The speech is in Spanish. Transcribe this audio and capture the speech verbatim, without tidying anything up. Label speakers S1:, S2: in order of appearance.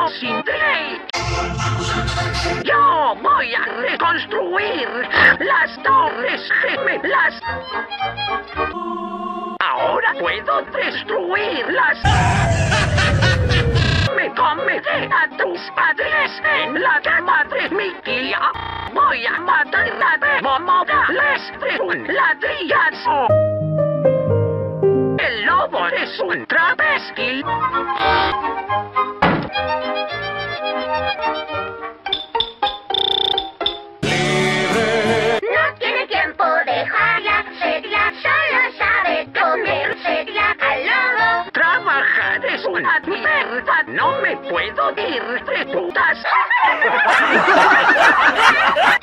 S1: sin ley. Yo voy a reconstruir las torres gemelas. Ahora puedo destruirlas. Me comeré a tus padres en la cama de mi tía. Voy a matar a Bebo Morales de un ladrillazo. El lobo es un travesti.
S2: No tiene tiempo de dejarla, seria, solo sabe comérsela al lobo.
S1: Trabajar es una mierda, no me puedo ir de putas.